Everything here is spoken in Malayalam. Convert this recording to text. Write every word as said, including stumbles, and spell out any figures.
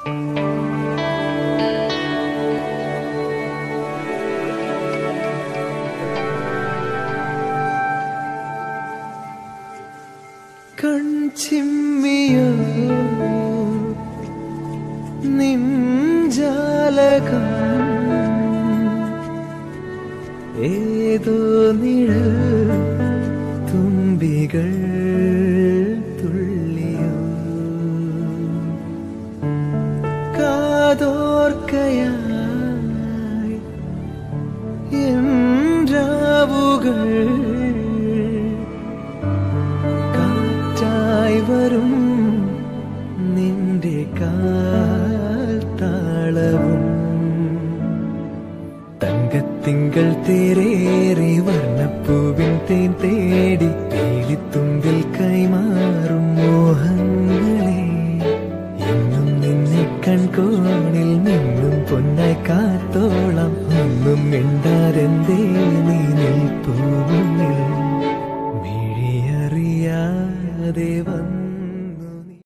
കൺചിമ്മിയോ നിൻജാലകം ഏതോ നിഴൽ തുമ്പികൾ തുള്ളിയോ കാതോർക്കയായി എൻ രാവുകൾ കാറ്റായി വരും നിന്റെ കാൽ താളവും തങ്കത്തിങ്കൾ തേരേറി വർണ്ണപ്പൂവിൻ തേൻ തേടി തേടിത്തുമ്പിൽ കൈമാറും മോഹങ്ങളെ എന്നും നിന്നെ കൺകോണിൽ നിന്നും പൊന്നായി കാത്തോളം ഒന്നും മിണ്ടാരെന്തേ നീ നിൽപ്പൂ മുന്നിൽ.